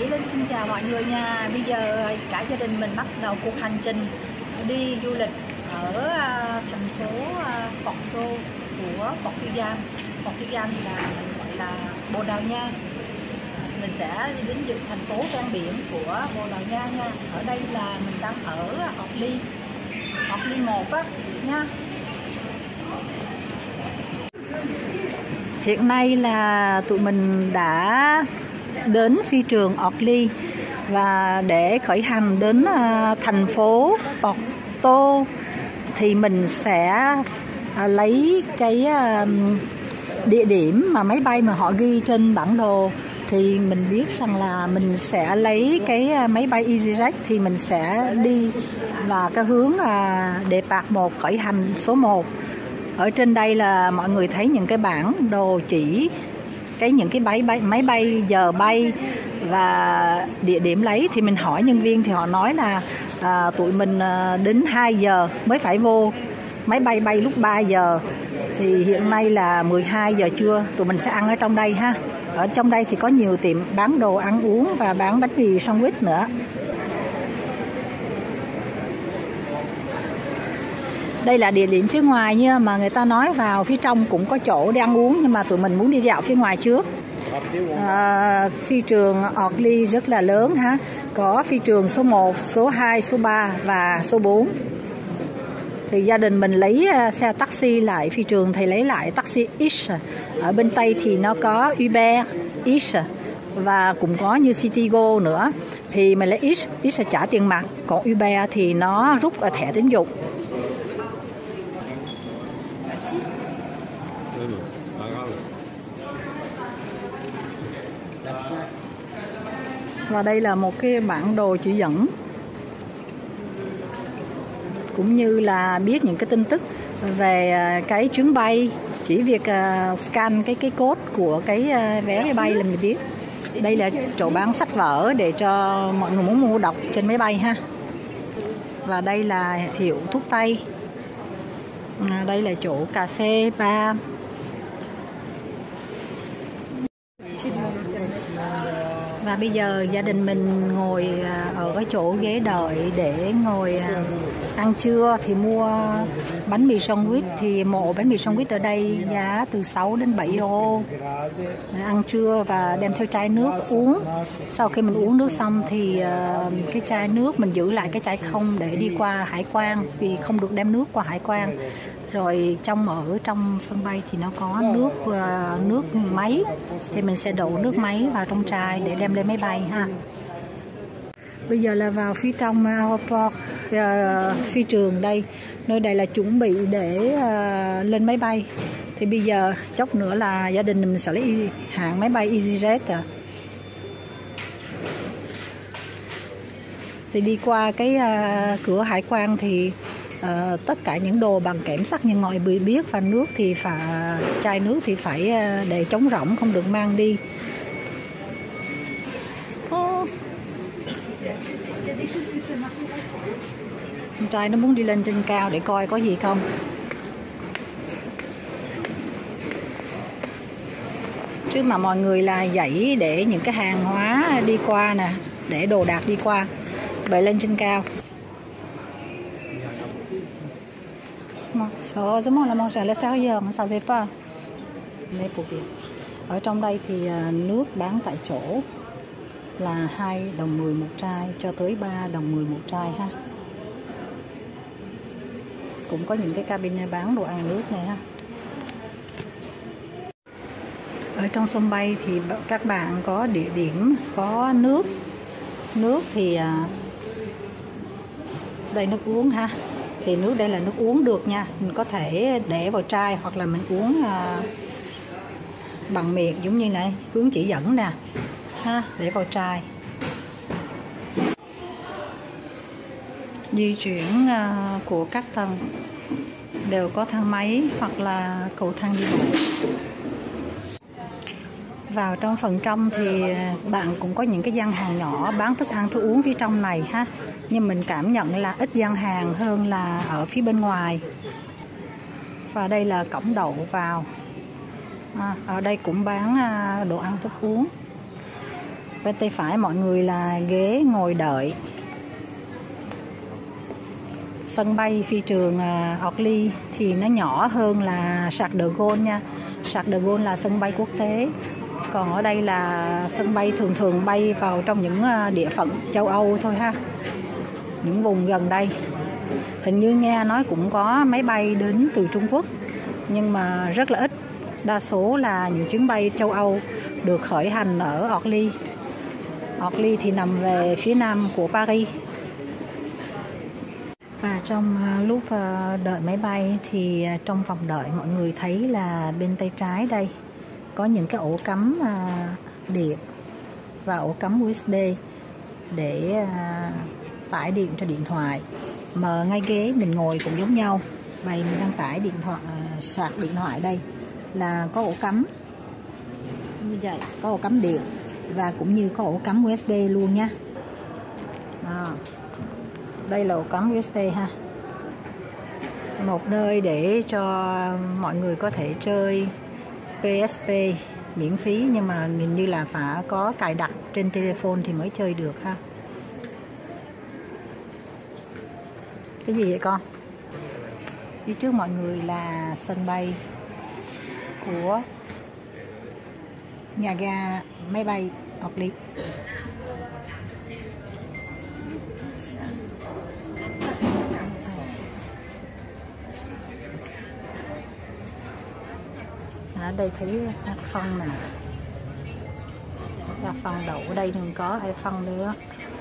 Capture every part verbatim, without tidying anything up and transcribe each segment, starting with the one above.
Mỹ Linh xin chào mọi người nha. Bây giờ cả gia đình mình bắt đầu cuộc hành trình đi du lịch ở thành phố Porto của Portugal. Portugal là mình gọi là Bồ Đào Nha. Mình sẽ đi đến dự thành phố ven biển của Bồ Đào Nha nha. Ở đây là mình đang ở Orly, Orly một á nha. Hiện nay là tụi mình đã đến phi trường Orly và để khởi hành đến uh, thành phố Porto thì mình sẽ uh, lấy cái uh, địa điểm mà máy bay mà họ ghi trên bản đồ, thì mình biết rằng là mình sẽ lấy cái uh, máy bay EasyJet thì mình sẽ đi và cái hướng uh, depart một, khởi hành số một. Ở trên đây là mọi người thấy những cái bản đồ chỉ cái những cái máy bay, máy bay giờ bay và địa điểm lấy. Thì mình hỏi nhân viên thì họ nói là à, tụi mình à, đến hai giờ mới phải vô, máy bay bay lúc ba giờ, thì hiện nay là mười hai giờ trưa, tụi mình sẽ ăn ở trong đây ha. Ở trong đây thì có nhiều tiệm bán đồ ăn uống và bán bánh mì sandwich nữa. Đây là địa điểm phía ngoài nha, mà người ta nói vào phía trong cũng có chỗ để ăn uống, nhưng mà tụi mình muốn đi dạo phía ngoài trước. À, phi trường Orly rất là lớn ha, có phi trường số một, số hai, số ba và số bốn. Thì gia đình mình lấy xe taxi lại phi trường thì lấy lại taxi X. Ở bên Tây thì nó có Uber X và cũng có như Citigo nữa. Thì mình lấy X, X là trả tiền mặt, còn Uber thì nó rút ở thẻ tín dụng. Và đây là một cái bản đồ chỉ dẫn cũng như là biết những cái tin tức về cái chuyến bay. Chỉ việc scan cái cái code của cái vé máy bay là mình biết. Đây là chỗ bán sách vở để cho mọi người muốn mua đọc trên máy bay ha. Và đây là hiệu thuốc tây. À, đây là chỗ cà phê, bar. Và bây giờ gia đình mình ngồi ở cái chỗ ghế đợi để ngồi ăn trưa. Thì mua bánh mì sandwich, thì một bánh mì sandwich ở đây giá từ sáu đến bảy đô. Ăn trưa và đem theo chai nước uống. Sau khi mình uống nước xong thì cái chai nước mình giữ lại cái chai không để đi qua hải quan, vì không được đem nước qua hải quan. Rồi trong ở trong sân bay thì nó có nước uh, nước máy, thì mình sẽ đổ nước máy vào trong chai để đem lên máy bay ha. Bây giờ là vào phía trong airport, uh, phi trường đây, nơi đây là chuẩn bị để uh, lên máy bay. Thì bây giờ chốc nữa là gia đình mình sẽ lấy hãng máy bay EasyJet à. Thì đi qua cái uh, cửa hải quan thì Uh, tất cả những đồ bằng kẽm sắt như ngòi bì biếc và nước thì phải chai nước thì phải uh, để trống rỗng, không được mang đi. Oh. Con trai nó muốn đi lên trên cao để coi có gì không. Chứ mà mọi người là dãy để những cái hàng hóa đi qua nè, để đồ đạc đi qua. Vậy lên trên cao. Heureusement la mange à l'extérieur, ça savait pas. Ở trong đây thì nước bán tại chỗ là hai đồng mười một chai cho tới ba đồng mười một chai ha. Cũng có những cái cabin bán đồ ăn nước này ha. Ở trong sân bay thì các bạn có địa điểm có nước. Nước thì đây nước uống ha. Thì nước đây là nước uống được nha, mình có thể để vào chai hoặc là mình uống à, bằng miệng giống như này, hướng chỉ dẫn nè ha, để vào chai. Di chuyển à, của các tầng đều có thang máy hoặc là cầu thang đi bộ. Vào trong phần trong thì bạn cũng có những cái gian hàng nhỏ bán thức ăn thức uống phía trong này ha. Nhưng mình cảm nhận là ít gian hàng hơn là ở phía bên ngoài. Và đây là cổng đậu vào. À, ở đây cũng bán đồ ăn thức uống. Bên tay phải mọi người là ghế ngồi đợi. Sân bay phi trường Orly thì nó nhỏ hơn là Charles de Gaulle nha. Charles de Gaulle là sân bay quốc tế. Còn ở đây là sân bay thường thường bay vào trong những địa phận châu Âu thôi ha. Những vùng gần đây. Hình như nghe nói cũng có máy bay đến từ Trung Quốc, nhưng mà rất là ít. Đa số là những chuyến bay châu Âu được khởi hành ở Orly. Orly thì nằm về phía nam của Paris. Và trong lúc đợi máy bay thì trong vòng đợi mọi người thấy là bên tay trái đây có những cái ổ cắm điện và ổ cắm u ét bê để tải điện cho điện thoại. Mà ngay ghế mình ngồi cũng giống nhau. Vậy mình đang tải điện thoại, sạc điện thoại đây là có ổ cắm như vậy, có ổ cắm điện và cũng như có ổ cắm u ét bê luôn nha. Đó. Đây là ổ cắm u ét bê ha. Một nơi để cho mọi người có thể chơi pê ét pê miễn phí, nhưng mà hình như là phải có cài đặt trên telephone thì mới chơi được ha. Cái gì vậy con? Phía trước mọi người là sân bay của nhà ga máy bay Orly. Ở đây thấy phân nè, là phân đậu ở đây đừng có ai phân nữa.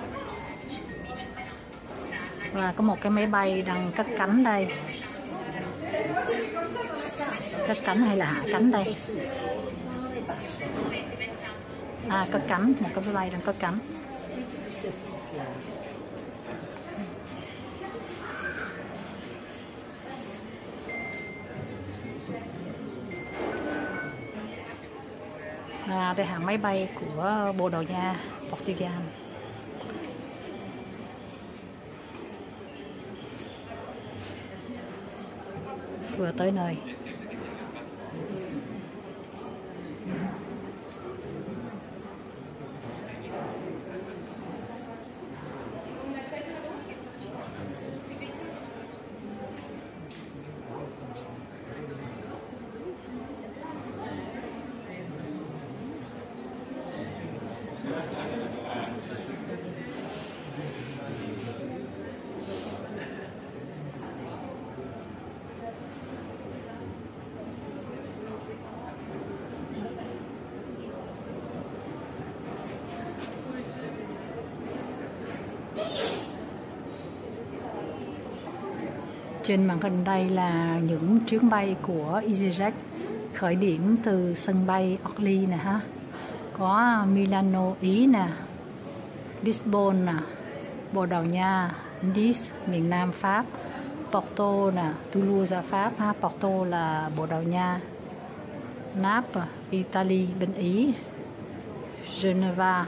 Và có một cái máy bay đang cất cánh đây. Cất cánh hay là hạ cánh đây? À, cất cánh, một cái máy bay đang cất cánh. À, đây hãng máy bay của Bồ Đào Nha, Portugal. Vừa tới nơi. Trên màn hình đây là những chuyến bay của EasyJet khởi điểm từ sân bay Orly nè ha. Có Milano Ý nè, Lisbon nè, Bồ Đào Nha, Nice miền Nam Pháp, Porto nè, Toulouse Pháp ha. Porto là Bồ Đào Nha, Naples Italy bên Ý, Geneva.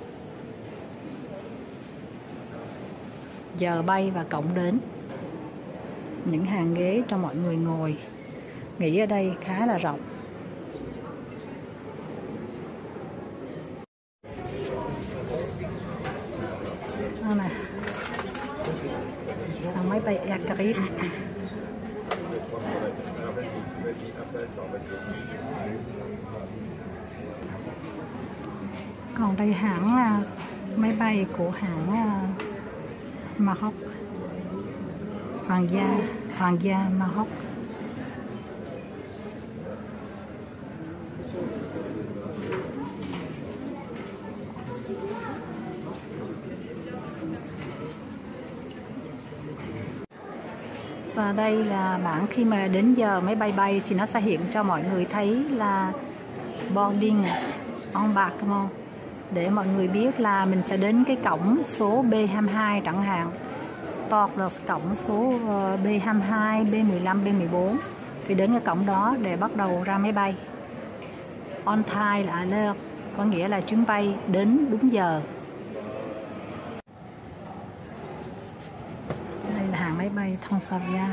Giờ bay và cộng đến. Những hàng ghế cho mọi người ngồi. Nghỉ ở đây khá là rộng. Đó nè, là máy bay Air Caribe. Còn đây hãng máy bay của hãng Maroc, Hoàng gia Hoàng gia Maroc. Và đây là bảng khi mà đến giờ máy bay bay thì nó sẽ hiện cho mọi người thấy là boarding, embarquement, để mọi người biết là mình sẽ đến cái cổng số B hai mươi hai chẳng hạn. Port là cổng số B hai mươi hai, B mười lăm, B mười bốn. Thì đến cái cổng đó để bắt đầu ra máy bay. On time là à l'heure, có nghĩa là chuyến bay đến đúng giờ. Đây là hãng máy bay Transavia.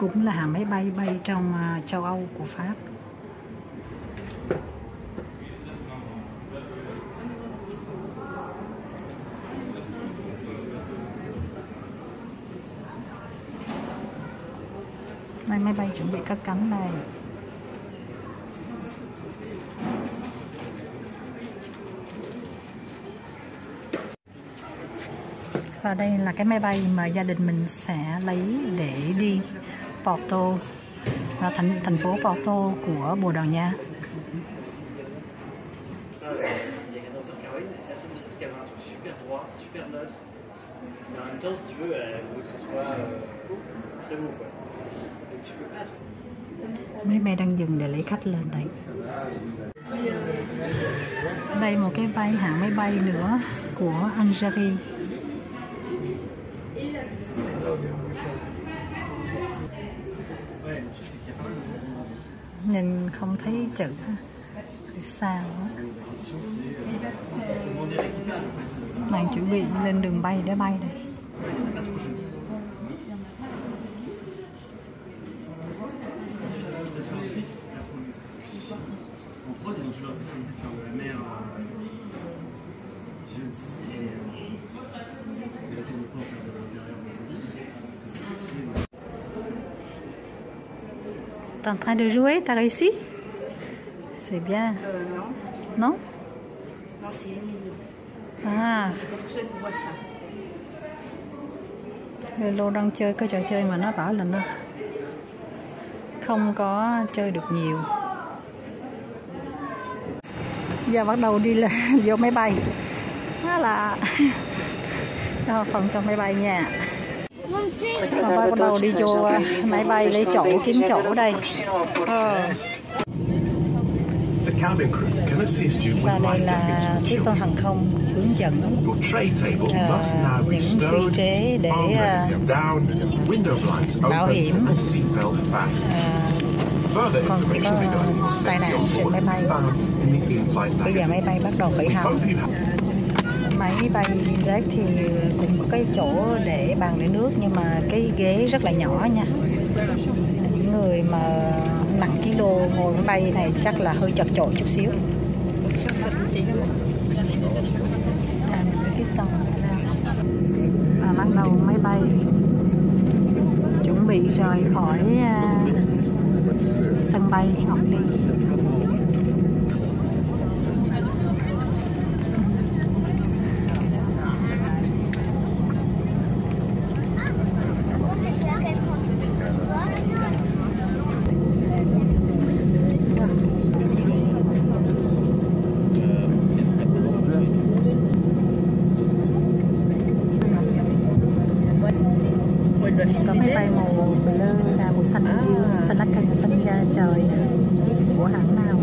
cũng là hãng máy bay bay trong châu Âu của Pháp. Đây, máy bay chuẩn bị cất cánh đây. Và đây là cái máy bay mà gia đình mình sẽ lấy để đi Porto, thành thành phố Porto của Bồ Đào Nha. Máy bay đang dừng để lấy khách lên đây. Đây một cái bay hãng máy bay nữa của Algeria. Nhìn không thấy chữ, sao đang chuẩn bị lên đường bay để bay đây. T'es en train de jouer, t'as réussi? C'est bien. Euh, non. Non? Non, c'est Emilio. À. Pour tous ceux qui voient ça. Lô đang chơi cái trò chơi mà nó bảo là nó không có chơi được nhiều. Giờ bắt đầu đi là vô máy bay. Đó là đó, phần trong máy bay nha. Và bắt đầu đi vô máy bay lấy chỗ, kiếm chỗ đây. Ờ. Và đây là tiếp tân hàng không hướng dẫn uh, những quy chế để uh, bảo hiểm uh, còn có tai nạn trên máy bay. Bây giờ máy bay bắt đầu khởi hành. Máy bay Z thì cũng có cái chỗ để bàn để nước, nhưng mà cái ghế rất là nhỏ nha. Những người mà nặng kilo ngồi máy bay này chắc là hơi chật chội chút xíu. À, cái xong và bắt đầu máy bay chuẩn bị rời khỏi uh, sân bay Orly. Có máy bay màu blue là màu xanh dương, xanh lá cây, xanh da trời của hãng nào.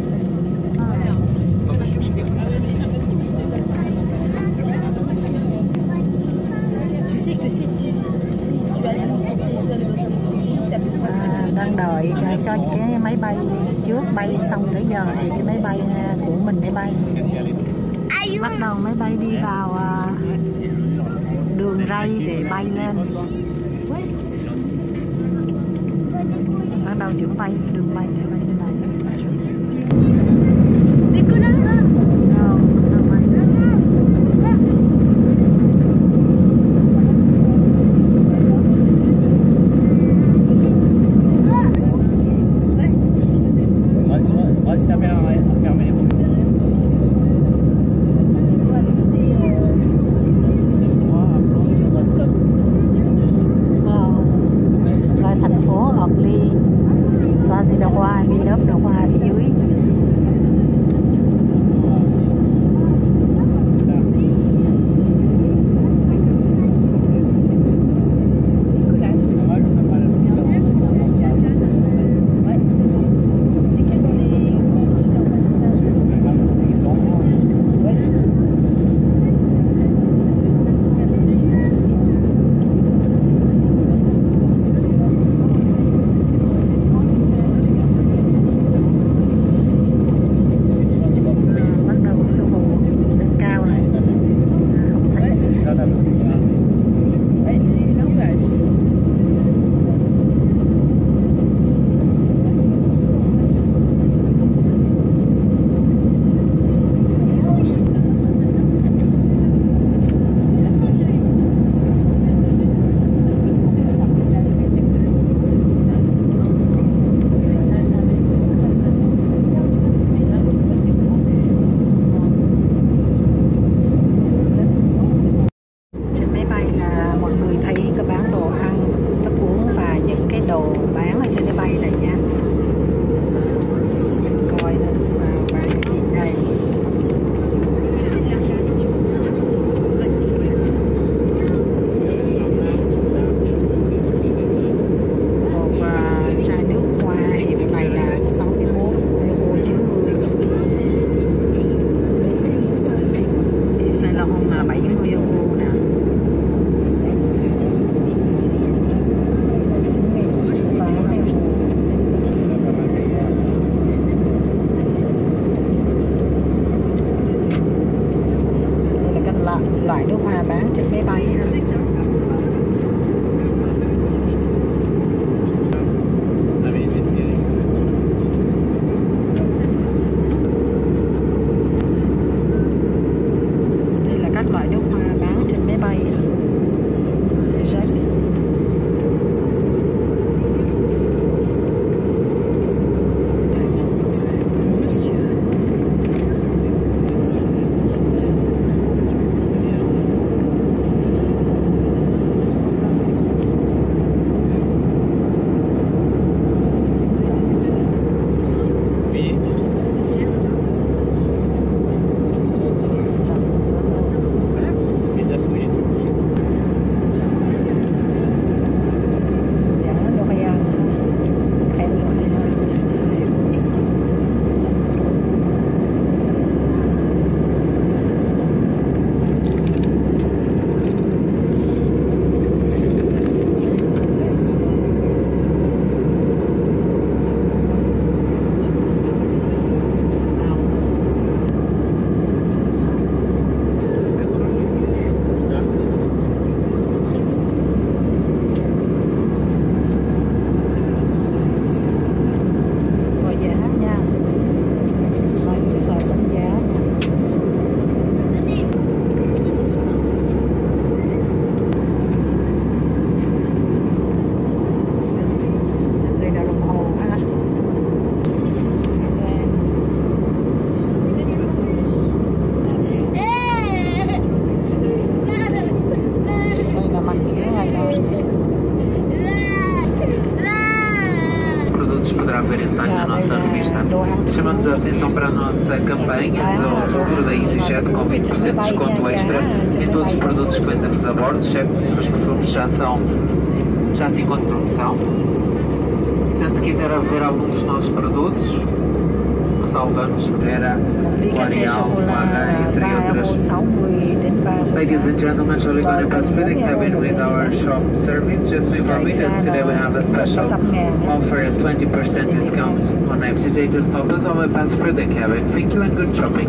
À, đang đợi cho cái máy bay trước bay xong tới giờ thì cái máy bay của mình để bay. Bắt đầu máy bay đi vào đường ray để bay lên. Bắt đầu chuẩn bay đường bay để bay lên này. Thành phố Orly, xóa gì đâu qua, mi lớp đâu qua phía dưới. đồ bán ở trên cái bay này nha. Mình coi nó sao bán cái gì đây. Một uh, chai nước hoa hiệp này là sáu mươi mốt euro chín mươi. Xài lon là bảy mươi euro nè. Loại nước hoa bán trên máy bay ha. Đây là các loại nước hoa bán trên máy bay. Poderá ver este ano na nossa revista. Chamamos a atenção para a nossa campanha de outubro da EasyJet com vinte por cento de desconto extra em todos os produtos que vendemos a bordo, exceto os perfumes já são já se encontram promoção. Portanto, se quiser ver algum dos nossos produtos, ressalvamos que era o Arial, o H, entre outras. Ladies and gentlemen, Charlie Gone Pacific have been with our shop service. Just to inform you that today we have a special offer at twenty percent discount on Exitated offers on my pass for the cabin. Thank you and good shopping.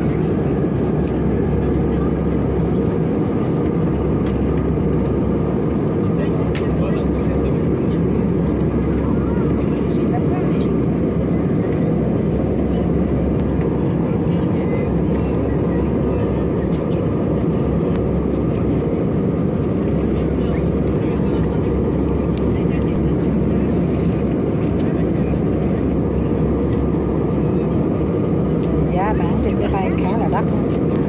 Giá bán trên máy bay khá là đắt.